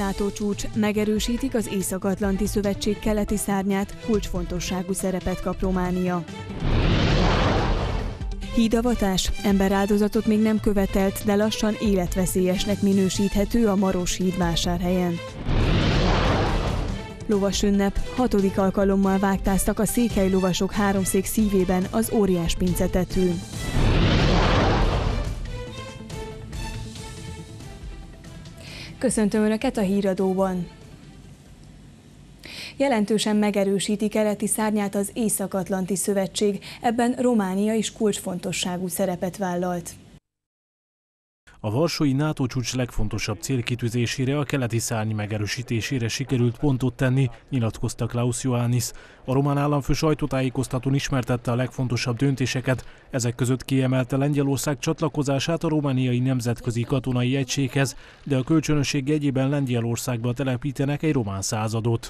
NATO csúcs, megerősítik az Észak-Atlanti Szövetség keleti szárnyát, kulcsfontosságú szerepet kap Románia. Hídavatás, emberáldozatot még nem követelt, de lassan életveszélyesnek minősíthető a Maros híd Vásárhelyen. Lovasünnep, 6. alkalommal vágtáztak a székely lovasok háromszék szívében az Óriás Pince tetőn. Köszöntöm Önöket a Híradóban! Jelentősen megerősíti keleti szárnyát az Észak-Atlanti Szövetség, ebben Románia is kulcsfontosságú szerepet vállalt. A varsói NATO csúcs legfontosabb célkitűzésére, a keleti szárny megerősítésére sikerült pontot tenni, nyilatkozta Klaus Iohannis. A román államfő sajtótájékoztatón ismertette a legfontosabb döntéseket, ezek között kiemelte Lengyelország csatlakozását a romániai nemzetközi katonai egységhez, de a kölcsönösség jegyében Lengyelországba telepítenek egy román századot.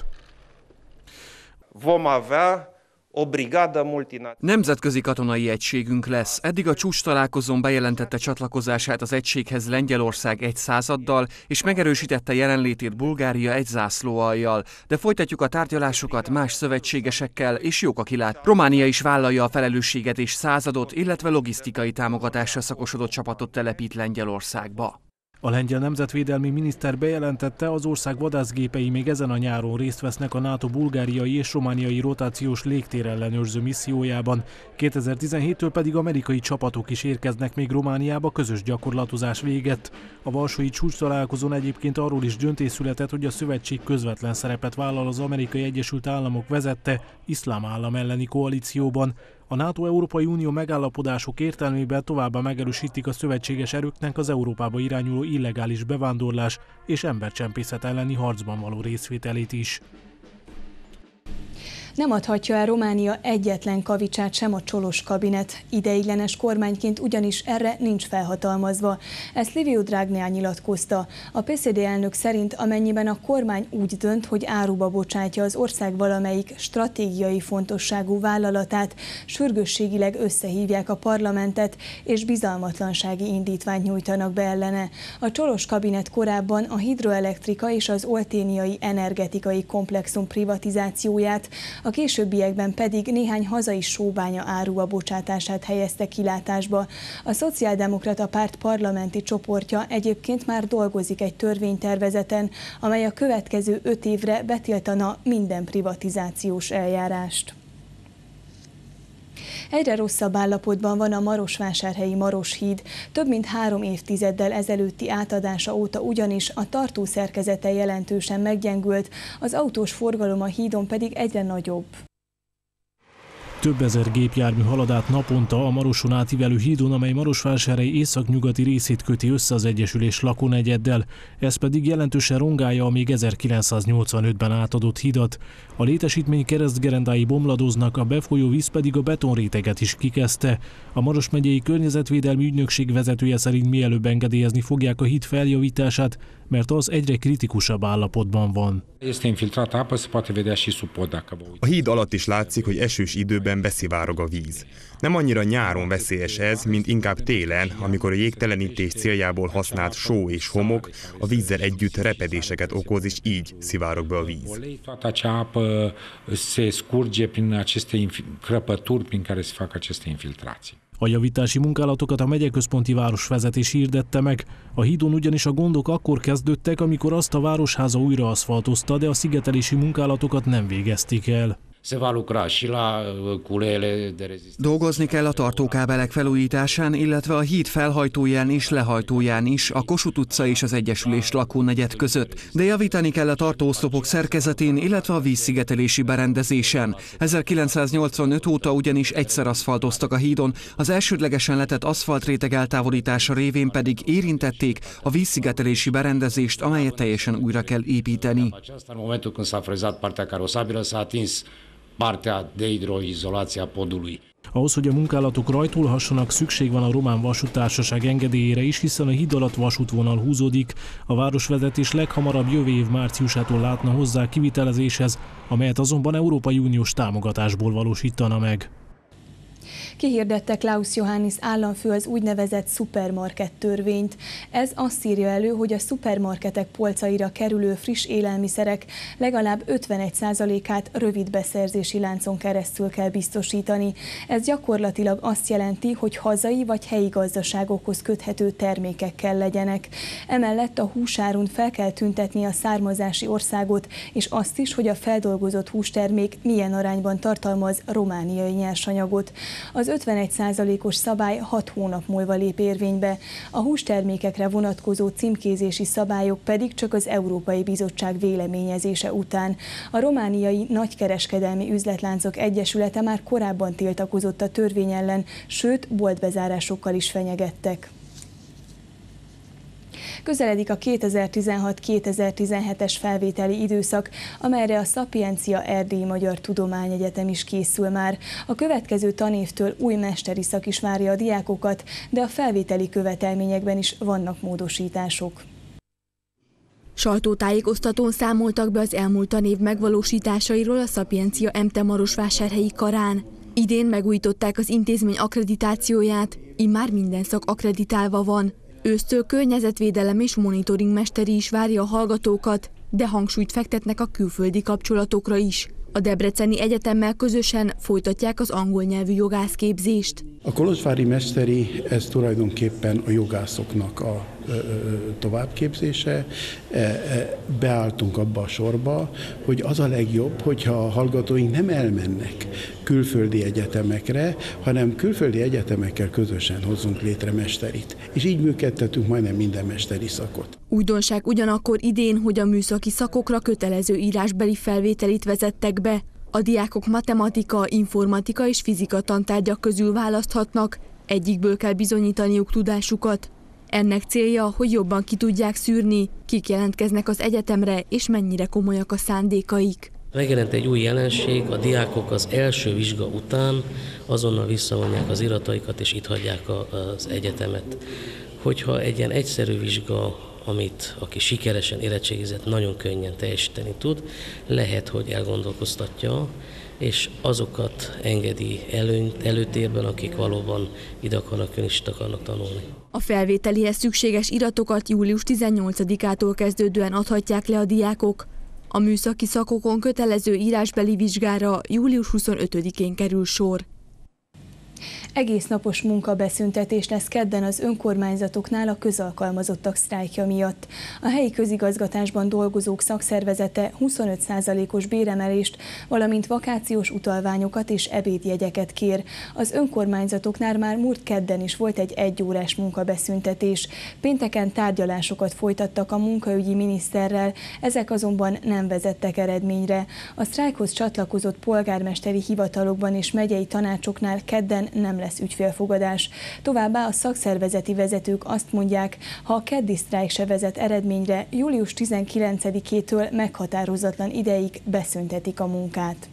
Nemzetközi katonai egységünk lesz. Eddig a csúcs találkozón bejelentette csatlakozását az egységhez Lengyelország egy századdal, és megerősítette jelenlétét Bulgária egy zászlóalljal. De folytatjuk a tárgyalásokat más szövetségesekkel, és jók a kilát. Románia is vállalja a felelősséget és századot, illetve logisztikai támogatásra szakosodott csapatot telepít Lengyelországba. A lengyel nemzetvédelmi miniszter bejelentette, az ország vadászgépei még ezen a nyáron részt vesznek a NATO bulgáriai és romániai rotációs légtérellenőrző missziójában. 2017-től pedig amerikai csapatok is érkeznek még Romániába közös gyakorlatozás végett. A varsói csúcstalálkozón egyébként arról is döntés született, hogy a szövetség közvetlen szerepet vállal az Amerikai Egyesült Államok vezette Iszlám Állam elleni koalícióban. A NATO-Európai Unió megállapodások értelmében továbbá megerősítik a szövetséges erőknek az Európába irányuló illegális bevándorlás és embercsempészet elleni harcban való részvételét is. Nem adhatja el Románia egyetlen kavicsát sem a Csolos kabinet. Ideiglenes kormányként ugyanis erre nincs felhatalmazva. Ezt Liviu Dragnea nyilatkozta. A PSD elnök szerint amennyiben a kormány úgy dönt, hogy áruba bocsátja az ország valamelyik stratégiai fontosságú vállalatát, sürgősségileg összehívják a parlamentet, és bizalmatlansági indítványt nyújtanak be ellene. A Csolos kabinet korábban a hidroelektrika és az olténiai energetikai komplexum privatizációját, a későbbiekben pedig néhány hazai sóbánya áruba bocsátását helyezte kilátásba. A Szociáldemokrata Párt parlamenti csoportja egyébként már dolgozik egy törvénytervezeten, amely a következő 5 évre betiltana minden privatizációs eljárást. Egyre rosszabb állapotban van a marosvásárhelyi Maros híd. Több mint 3 évtizeddel ezelőtti átadása óta ugyanis a tartó szerkezete jelentősen meggyengült, az autós forgalom a hídon pedig egyre nagyobb. Több ezer gépjármű halad át naponta a Maroson átívelő hídon, amely Marosvásárhely északnyugati részét köti össze az egyesülés lakónegyeddel. Ez pedig jelentősen rongálja a még 1985-ben átadott hidat. A létesítmény keresztgerendái bomladoznak, a befolyó víz pedig a betonréteget is kikezdte. A Maros megyei környezetvédelmi ügynökség vezetője szerint mielőbb engedélyezni fogják a híd feljavítását, mert az egyre kritikusabb állapotban van. A híd alatt is látszik, hogy esős időben beszivárog a víz. Nem annyira nyáron veszélyes ez, mint inkább télen, amikor a jégtelenítés céljából használt só és homok a vízzel együtt repedéseket okoz, és így szivárog be a víz. A javítási munkálatokat a megyeközponti városvezetés hirdette meg. A hídon ugyanis a gondok akkor kezdődtek, amikor azt a városháza újra aszfaltozta, de a szigetelési munkálatokat nem végezték el. Dolgozni kell a tartókábelek felújításán, illetve a híd felhajtóján és lehajtóján is, a Kossuth utca és az Egyesülés lakónegyed között, de javítani kell a tartóoszlopok szerkezetén, illetve a vízszigetelési berendezésen. 1985 óta ugyanis egyszer aszfaltoztak a hídon, az elsődlegesen letett aszfaltréteg eltávolítása révén pedig érintették a vízszigetelési berendezést, amelyet teljesen újra kell építeni. Partea de hidroizolație a podului. Ahhoz, hogy a munkálatok rajtolhassanak, szükség van a Román Vasúttársaság engedélyére is, hiszen a híd alatt vasútvonal húzódik. A városvezetés leghamarabb jövő év márciusától látna hozzá kivitelezéshez, amelyet azonban Európai Uniós támogatásból valósítana meg. Kihirdette Klaus Johannis államfő az úgynevezett szupermarket törvényt. Ez azt írja elő, hogy a szupermarketek polcaira kerülő friss élelmiszerek legalább 51%-át rövid beszerzési láncon keresztül kell biztosítani. Ez gyakorlatilag azt jelenti, hogy hazai vagy helyi gazdaságokhoz köthető termékekkel legyenek. Emellett a húsárun fel kell tüntetni a származási országot, és azt is, hogy a feldolgozott hústermék milyen arányban tartalmaz romániai nyersanyagot. Az 51%-os szabály 6 hónap múlva lép érvénybe. A hústermékekre vonatkozó címkézési szabályok pedig csak az Európai Bizottság véleményezése után. A romániai nagykereskedelmi üzletláncok egyesülete már korábban tiltakozott a törvény ellen, sőt, boltbezárásokkal is fenyegettek. Közeledik a 2016-2017-es felvételi időszak, amelyre a Szapiencia Erdélyi Magyar Tudományegyetem is készül már. A következő tanévtől új mesteri szak is várja a diákokat, de a felvételi követelményekben is vannak módosítások. Sajtótájékoztatón számoltak be az elmúlt tanév megvalósításairól a Szapiencia MT Marosvásárhelyi karán. Idén megújították az intézmény akkreditációját, immár minden szak akkreditálva van. Ősztől környezetvédelem és monitoring mesteri is várja a hallgatókat, de hangsúlyt fektetnek a külföldi kapcsolatokra is. A Debreceni Egyetemmel közösen folytatják az angol nyelvű jogászképzést. A kolozsvári mesteri, ez tulajdonképpen a jogászoknak a továbbképzése. Beálltunk abba a sorba, hogy az a legjobb, hogyha a hallgatóink nem elmennek külföldi egyetemekre, hanem külföldi egyetemekkel közösen hozzunk létre mesterit. És így működtetünk majdnem minden mesteri szakot. Újdonság ugyanakkor idén, hogy a műszaki szakokra kötelező írásbeli felvételit vezettek be. A diákok matematika, informatika és fizika tantárgyak közül választhatnak, egyikből kell bizonyítaniuk tudásukat. Ennek célja, hogy jobban ki tudják szűrni, kik jelentkeznek az egyetemre és mennyire komolyak a szándékaik. Megjelent egy új jelenség, a diákok az első vizsga után azonnal visszavonják az irataikat és itt hagyják az egyetemet. Hogyha egy ilyen egyszerű vizsga, amit aki sikeresen érettségizett, nagyon könnyen teljesíteni tud, lehet, hogy elgondolkoztatja, és azokat engedi előtérben, akik valóban ide akarnak jönni és akarnak tanulni. A felvételihez szükséges iratokat július 18-ától kezdődően adhatják le a diákok. A műszaki szakokon kötelező írásbeli vizsgára július 25-én kerül sor. Egésznapos munkabeszüntetés lesz kedden az önkormányzatoknál a közalkalmazottak sztrájkja miatt. A helyi közigazgatásban dolgozók szakszervezete 25%-os béremelést, valamint vakációs utalványokat és ebédjegyeket kér. Az önkormányzatoknál már múlt kedden is volt egy 1 órás munkabeszüntetés. Pénteken tárgyalásokat folytattak a munkaügyi miniszterrel, ezek azonban nem vezettek eredményre. A sztrájkhoz csatlakozott polgármesteri hivatalokban és megyei tanácsoknál kedden nem lesz ügyfélfogadás. Továbbá a szakszervezeti vezetők azt mondják, ha a keddi sztrájk se vezet eredményre, július 19-től meghatározatlan ideig beszüntetik a munkát.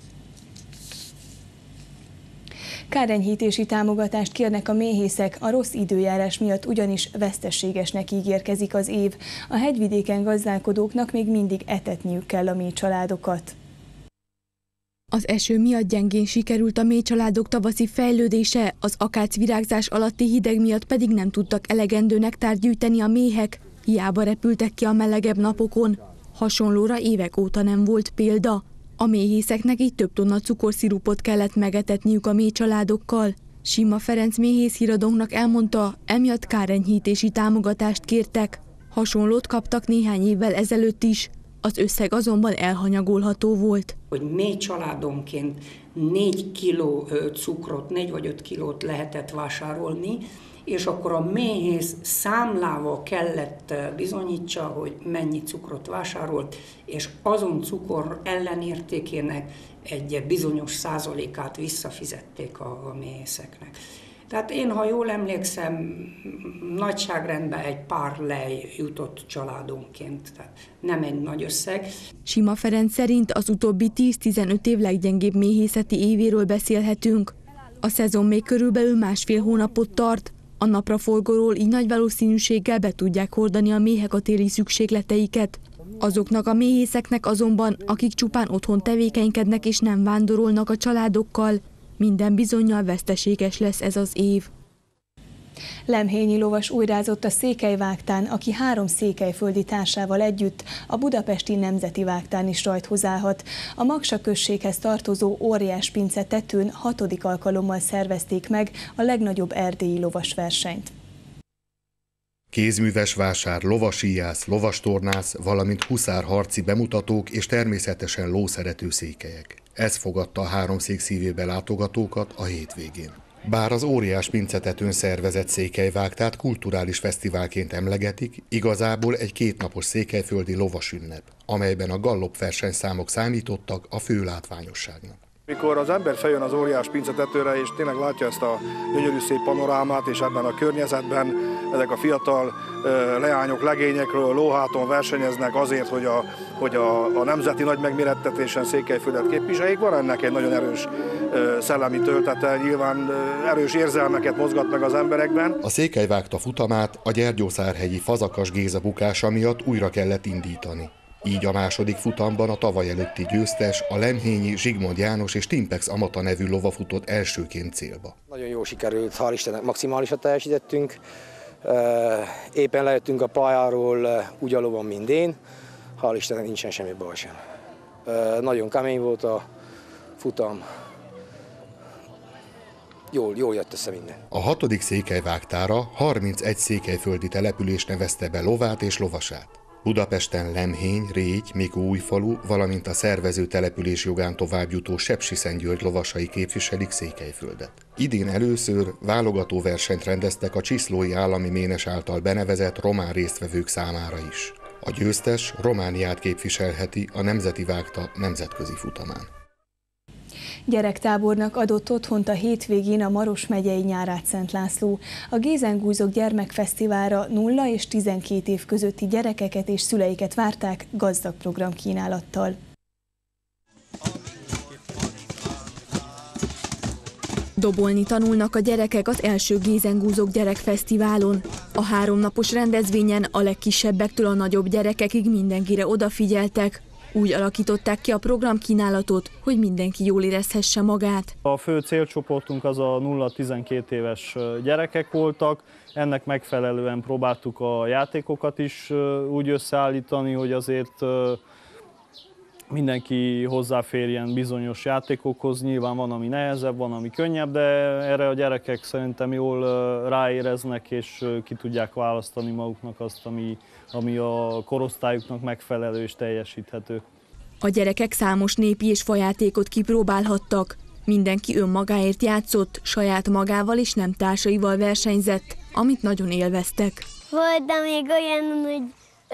Kárenyhítési támogatást kérnek a méhészek, a rossz időjárás miatt ugyanis veszteségesnek ígérkezik az év. A hegyvidéken gazdálkodóknak még mindig etetniük kell a méhcsaládokat. Az eső miatt gyengén sikerült a méhcsaládok tavaszi fejlődése, az akácvirágzás alatti hideg miatt pedig nem tudtak elegendő nektárt gyűjteni a méhek, hiába repültek ki a melegebb napokon. Hasonlóra évek óta nem volt példa. A méhészeknek így több tonna cukorszirupot kellett megetetniük a méhcsaládokkal. Sima Ferenc méhész híradónknak elmondta, emiatt kárenyhítési támogatást kértek. Hasonlót kaptak néhány évvel ezelőtt is. Az összeg azonban elhanyagolható volt. Hogy méhcsaládonként 4 kiló cukrot, 4 vagy 5 kilót lehetett vásárolni, és akkor a méhész számlával kellett bizonyítsa, hogy mennyi cukrot vásárolt, és azon cukor ellenértékének egy bizonyos százalékát visszafizették a méhészeknek. Tehát én, ha jól emlékszem, nagyságrendben egy pár lej jutott családonként, tehát nem egy nagy összeg. Sima Ferenc szerint az utóbbi 10-15 év leggyengébb méhészeti évéről beszélhetünk. A szezon még körülbelül 1,5 hónapot tart, a napraforgóról így nagy valószínűséggel be tudják hordani a méhek a téli szükségleteiket. Azoknak a méhészeknek azonban, akik csupán otthon tevékenykednek és nem vándorolnak a családokkal, Minden bizonnyal veszteséges lesz ez az év. Lemhényi lovas újrázott a Székelyvágtán, aki 3 székelyföldi társával együtt a budapesti Nemzeti Vágtán is rajthoz állhat. A Magsa községhez tartozó Óriáspince tetőn 6. alkalommal szervezték meg a legnagyobb erdélyi lovasversenyt. Kézműves vásár, lovasíjász, lovastornász, valamint huszárharci bemutatók és természetesen lószerető székelyek. Ez fogadta a 3 szék szívébe látogatókat a hétvégén. Bár az Óriáspince-tetőn szervezett Székelyvágtát kulturális fesztiválként emlegetik, igazából egy 2 napos székelyföldi lovasünnep, amelyben a gallopversenyszámok számítottak a fő látványosságnak. Mikor az ember feljön az Óriáspince-tetőre, és tényleg látja ezt a gyönyörű szép panorámát, és ebben a környezetben ezek a fiatal leányok legényekről lóháton versenyeznek azért, hogy a nemzeti nagy megmérettetésen Székelyföldet képviseljék, van ennek egy nagyon erős szellemi töltete, nyilván erős érzelmeket mozgat meg az emberekben. A Székelyvágta futamát a gyergyószárhegyi Fazakas Géza bukása miatt újra kellett indítani. Így a második futamban a tavaly előtti győztes, a lemhényi Zsigmond János és Timpex Amata nevű lova futott elsőként célba. Nagyon jól sikerült, hál' Istennek maximálisat teljesítettünk. Éppen lejöttünk a pályáról úgy a lovan, mint én. Hál' Istennek nincsen semmi baj sem. Nagyon kemény volt a futam. Jól jött össze minden. A 6. Székelyvágtára 31 székelyföldi település nevezte be lovát és lovasát. Budapesten Lemhény, Régy, Mikóújfalu, valamint a szervező település jogán továbbjutó Sepsiszentgyörgy lovasai képviselik Székelyföldet. Idén először válogatóversenyt rendeztek a Csiszlói Állami Ménes által benevezett román résztvevők számára is. A győztes Romániát képviselheti a Nemzeti Vágta nemzetközi futamán. Gyerektábornak adott otthont a hétvégén a Maros megyei Nyárátszent László. A Gézengúzok gyermekfesztiválra 0 és 12 év közötti gyerekeket és szüleiket várták gazdag programkínálattal. Dobolni tanulnak a gyerekek az első Gézengúzok gyerekfesztiválon. A 3 napos rendezvényen a legkisebbektől a nagyobb gyerekekig mindenkire odafigyeltek. Úgy alakították ki a programkínálatot, hogy mindenki jól érezhesse magát. A fő célcsoportunk az a 0-12 éves gyerekek voltak. Ennek megfelelően próbáltuk a játékokat is úgy összeállítani, hogy azért mindenki hozzáférjen bizonyos játékokhoz. Nyilván van, ami nehezebb, van, ami könnyebb, de erre a gyerekek szerintem jól ráéreznek, és ki tudják választani maguknak azt, ami a korosztályuknak megfelelő és teljesíthető. A gyerekek számos népi és fajátékot kipróbálhattak. Mindenki önmagáért játszott, saját magával és nem társaival versenyzett, amit nagyon élveztek. Volt, de még olyan, hogy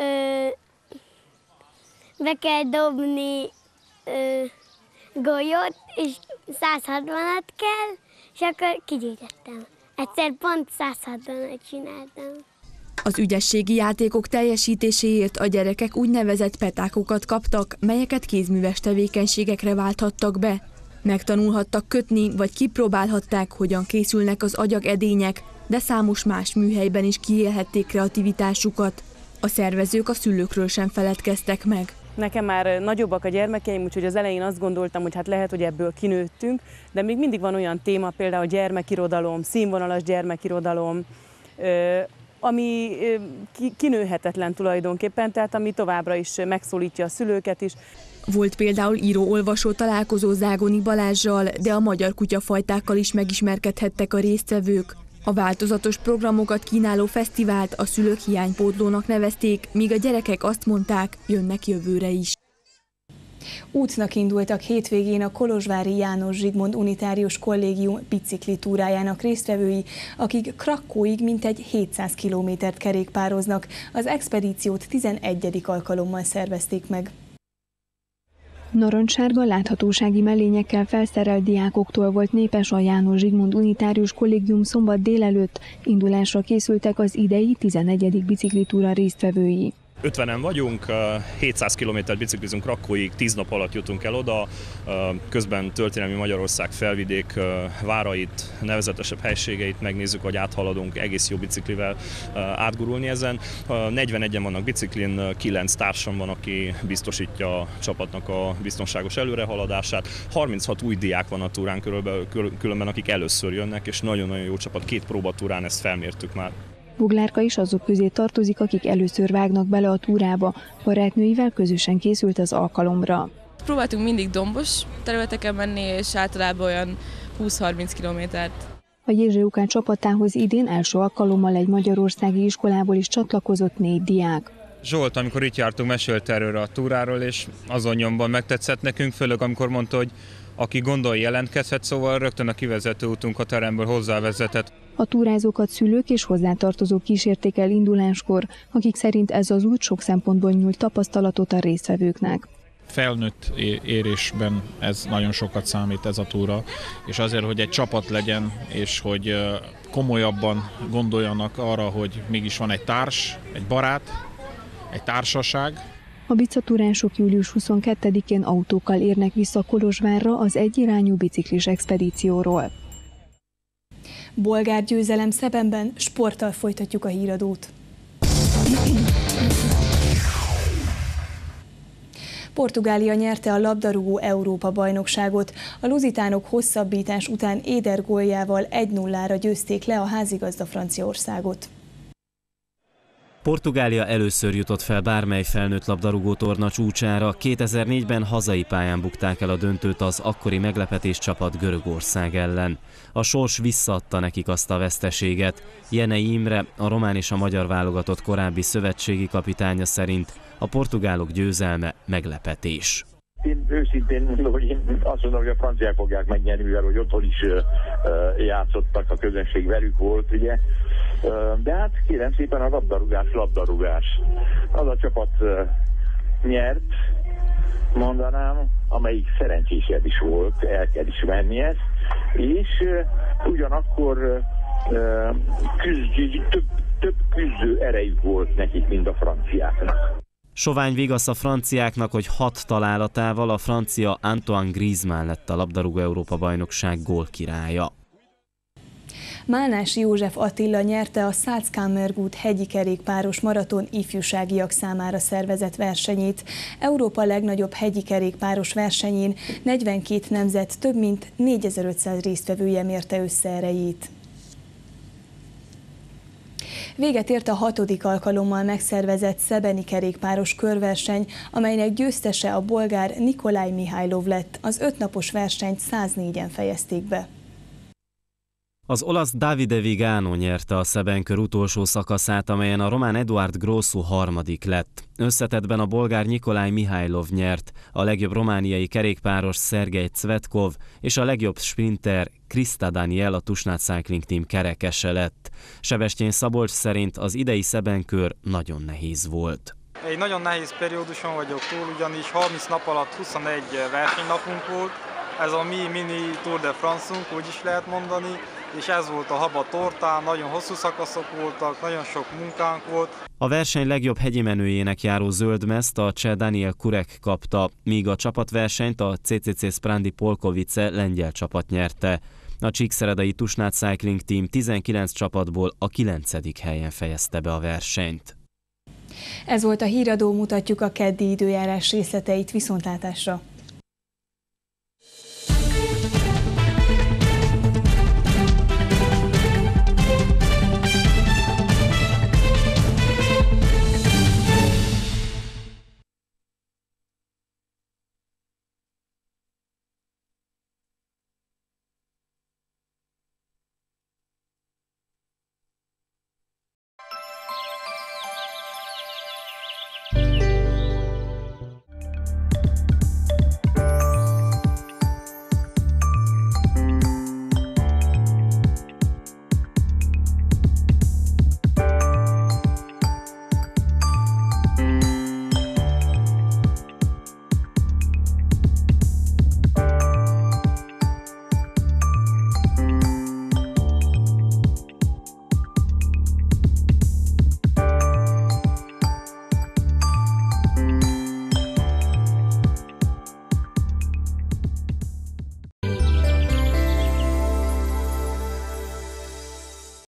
be kell dobni golyót, és 160-at kell, és akkor kigyűjtöttem. Egyszer pont 160-at csináltam. Az ügyességi játékok teljesítéséért a gyerekek úgynevezett petákokat kaptak, melyeket kézműves tevékenységekre válthattak be. Megtanulhattak kötni, vagy kipróbálhatták, hogyan készülnek az agyagedények, de számos más műhelyben is kiélhették kreativitásukat. A szervezők a szülőkről sem feledkeztek meg. Nekem már nagyobbak a gyermekeim, úgyhogy az elején azt gondoltam, hogy hát lehet, hogy ebből kinőttünk, de még mindig van olyan téma, például gyermekirodalom, színvonalas gyermekirodalom, ami kinőhetetlen tulajdonképpen, tehát ami továbbra is megszólítja a szülőket is. Volt például író-olvasó találkozó Zágoni Balázssal, de a magyar kutyafajtákkal is megismerkedhettek a résztvevők. A változatos programokat kínáló fesztivált a szülők hiánypótlónak nevezték, míg a gyerekek azt mondták, jönnek jövőre is. Útnak indultak hétvégén a kolozsvári János Zsigmond Unitárius Kollégium biciklitúrájának résztvevői, akik Krakkóig mintegy 700 kilométert kerékpároznak. Az expedíciót 11. alkalommal szervezték meg. Narancssárga láthatósági mellényekkel felszerelt diákoktól volt népes a János Zsigmond Unitárius Kollégium szombat délelőtt, indulásra készültek az idei 11. biciklitúra résztvevői. 50-en vagyunk, 700 kilométert biciklizünk Rakóig, 10 nap alatt jutunk el oda, közben történelmi Magyarország felvidék várait, nevezetesebb helységeit megnézzük, vagy áthaladunk egész jó biciklivel átgurulni ezen. 41-en vannak biciklin, 9 társam van, aki biztosítja a csapatnak a biztonságos előrehaladását. 36 új diák van a túrán különben, akik először jönnek, és nagyon-nagyon jó csapat, 2 próbatúrán ezt felmértük már. Boglárka is azok közé tartozik, akik először vágnak bele a túrába. Barátnőivel közösen készült az alkalomra. Próbáltunk mindig dombos területeken menni, és általában olyan 20-30 kilométert. A Jézsejukán csapatához idén első alkalommal egy magyarországi iskolából is csatlakozott 4 diák. Zsolt, amikor itt jártunk, mesélt erről a túráról, és azon nyomban megtetszett nekünk, főleg amikor mondta, hogy aki gondol, jelentkezhet, szóval rögtön a kivezető útunk a teremből hozzávezetett. A túrázókat szülők és hozzátartozók kísérték el induláskor, akik szerint ez az út sok szempontból nyújt tapasztalatot a résztvevőknek. Felnőtt érésben ez nagyon sokat számít, ez a túra, és azért, hogy egy csapat legyen, és hogy komolyabban gondoljanak arra, hogy mégis van egy társ, egy barát, egy társaság. A bicatúrások július 22-én autókkal érnek vissza Kolozsvárra az egyirányú biciklis expedícióról. Bolgár győzelem Szebenben, sporttal folytatjuk a híradót. Portugália nyerte a labdarúgó Európa-bajnokságot. A luzitánok hosszabbítás után Éder góljával 1-0-ra győzték le a házigazda Franciaországot. Portugália először jutott fel bármely felnőtt labdarúgó torna csúcsára. 2004-ben hazai pályán bukták el a döntőt az akkori meglepetés csapat Görögország ellen. A sors visszaadta nekik azt a veszteséget. Jenei Imre, a román és a magyar válogatott korábbi szövetségi kapitánya szerint a portugálok győzelme meglepetés. Én őszintén mondom, hogy én azt mondom, hogy a franciák fogják megnyerni, mivel hogy otthon is játszottak, a közönség velük volt, ugye. De hát kérem szépen, a labdarúgás. Az a csapat nyert, mondanám, amelyik szerencsésebb is volt, el kell ismerni ezt, és ugyanakkor több küzdő erejük volt nekik, mint a franciáknak. Sovány vigasz a franciáknak, hogy 6 találatával a francia Antoine Griezmann lett a labdarúgó Európa-bajnokság gólkirálya. Málnási József Attila nyerte a Salzkammergut hegyi kerékpáros maraton ifjúságiak számára szervezett versenyét. Európa legnagyobb hegyi kerékpáros versenyén 42 nemzet több mint 4500 résztvevője mérte össze erejét. Véget ért a 6. alkalommal megszervezett szebeni kerékpáros körverseny, amelynek győztese a bolgár Nikolaj Mihajlov lett. Az 5 napos versenyt 104-en fejezték be. Az olasz Davide Vigano nyerte a Szebenkör utolsó szakaszát, amelyen a román Eduard Grosu harmadik lett. Összetettben a bolgár Nikolaj Mihajlov nyert, a legjobb romániai kerékpáros Szergej Cvetkov és a legjobb sprinter Krista Daniel a Tusnad Cycling Team kerekese lett. Sebestyén Szabolcs szerint az idei Szebenkör nagyon nehéz volt. Egy nagyon nehéz perióduson vagyok túl, ugyanis 30 nap alatt 21 versenynapunk volt. Ez a mi mini Tour de France-unk, úgy is lehet mondani, és ez volt a haba tortán, nagyon hosszú szakaszok voltak, nagyon sok munkánk volt. A verseny legjobb hegyi menőjének járó zöldmezt a cseh Daniel Kurek kapta, míg a csapatversenyt a CCC Sprandi Polkovice lengyel csapat nyerte. A csíkszeredai Tusnad Cycling Team 19 csapatból a 9. helyen fejezte be a versenyt. Ez volt a híradó, mutatjuk a keddi időjárás részleteit, viszontlátásra!